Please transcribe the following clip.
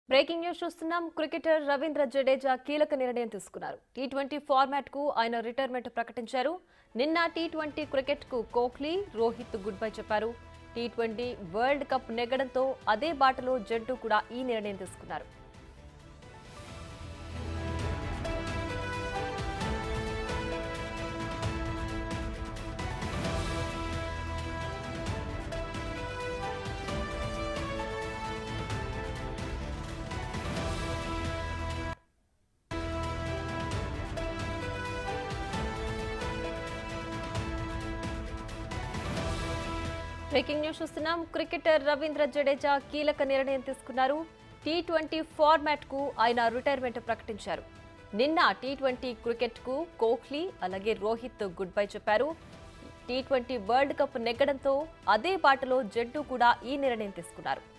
Breaking news చూస్తున్నాం. Cricketer Ravindra Jadeja కీలక నిర్ణయం తీసుకున్నారు. టీ20 ఫార్మాట్ కు ఆయన రిటైర్మెంట్ ప్రకటించారు. నిన్న టీ20 క్రికెట్ కు కోహ్లీ, రోహిత్ గుడ్ బై చెప్పారు. టీ20 వరల్డ్ కప్ నెగ్గడంతో అదే బాటలో జట్టు కూడా ఈ నిర్ణయం తీసుకున్నారు. బ్రేకింగ్ న్యూస్ చూస్తున్నాం. క్రికెటర్ రవీంద్ర జడేజా కీలక నిర్ణయం తీసుకున్నారు. టీ20 ఫార్మాట్ కు ఆయన రిటైర్మెంట్ ప్రకటించారు. నిన్న టీ20 క్రికెట్ కు కోహ్లీ అలాగే రోహిత్ గుడ్ బై చెప్పారు. టీ20 వరల్డ్ కప్ నెగ్గడంతో అదే బాటలో జట్టు కూడా ఈ నిర్ణయం తీసుకున్నారు.